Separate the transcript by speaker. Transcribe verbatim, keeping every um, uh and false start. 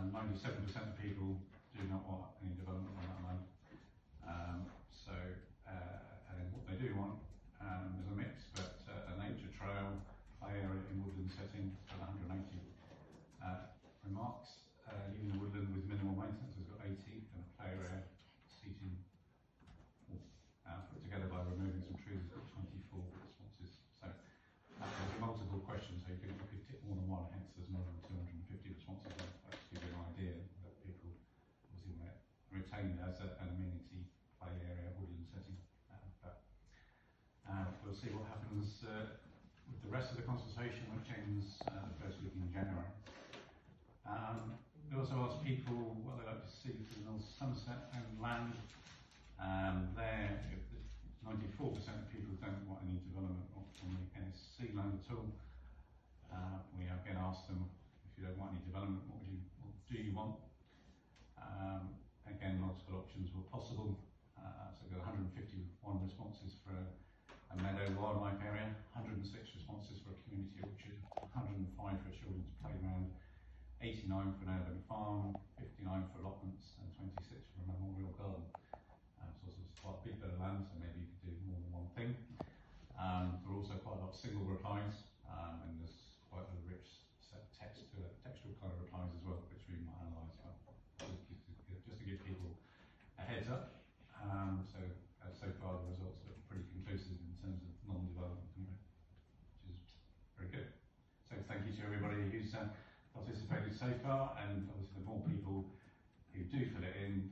Speaker 1: ninety-seven percent of people do not want any development on that land. Um, so, uh, and what they do want um, is a mix, but uh, a nature trail, play area in woodland setting, got one hundred eighty uh, remarks. Uh, even the woodland with minimal maintenance has got eighty, and a play area seating uh, put together by removing some trees has got twenty-four responses. So uh, there's multiple questions, so you could, you could tick more than one, hence there's more than two hundred fifty responses. That to give you an idea that people obviously want it retained as a, an amenity play area woodland setting. Uh, but uh, we'll see what happens uh, with the rest of the consultation, which ends uh, the first week in January. Um, we also asked people what they like to see for the North Somerset land. Um, there, ninety-four percent of people don't want any development on the N S C land at all. Uh, we again asked them, if you don't want any development, what would you, what do you want? Um, again, multiple options were possible. Uh, so we got one hundred fifty-one responses for a, a meadow wildlife area, one hundred six responses for a community orchard, one hundred five for a children's playground, eighty-nine for an urban farm, fifty-nine for allotments, and twenty-six for a memorial garden. Um, so it's quite a bit of land, so maybe you could do more than one thing. Um, there are also quite a lot of single replies, um, and there's quite a rich set of text to it, textual kind of replies as well, which we might analyse. Just to give people a heads up. Um, so uh, so far the results look pretty conclusive in terms of non-development anyway, which is very good. So thank you to everybody who's uh, participated so far, and obviously the more people who do fill it in,